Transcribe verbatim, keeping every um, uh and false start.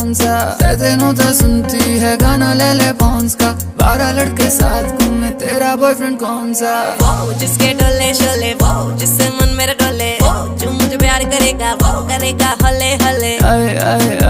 कौन सा, तेनों तो सुनती है गाना ले ले पॉन्स का, बारह लड़के साथ घूमे तेरा बॉयफ्रेंड कौन सा। वो जिसके डोले शोले, वो जिससे मन मेरा डोले, वो जो मुझे प्यार करेगा वो करेगा हले हले। आए आए